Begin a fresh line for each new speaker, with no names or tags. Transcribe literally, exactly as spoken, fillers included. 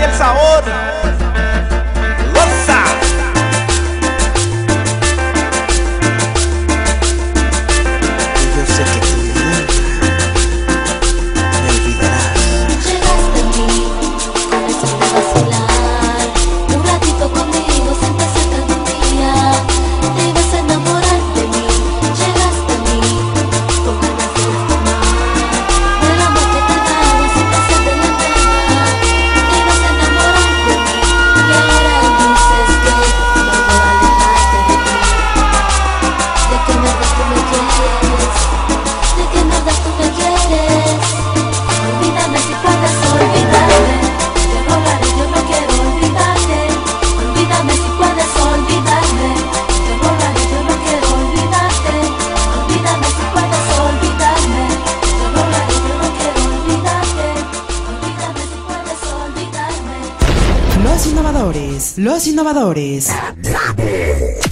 el sabor. Goza. Y yo sé que tú nunca me olvidarás.
Llegaste a mí, comenzaste a vacilar. Un ratito conmigo sentiste que algún día te ibas a enamorar de mí. Llegaste a mí, con ganas de lastimar. Del amor que te daba sin pensar de la entrega. Te ibas a enamorar de mí. Y ahora dices que no puedo alejarte de mí. De que en verdad tú me quieres. De que en verdad tú me quieres. Olvídame si puedes olvidarme. Te rogaré, yo no quiero olvidarte. Olvídame si puedes olvidarme. Te rogaré, yo no quiero olvidarte. Olvídame si puedes olvidarme. Te rogaré, yo no quiero olvidarte. Olvídame si puedes olvidarme.
Los innovadores, los innovadores.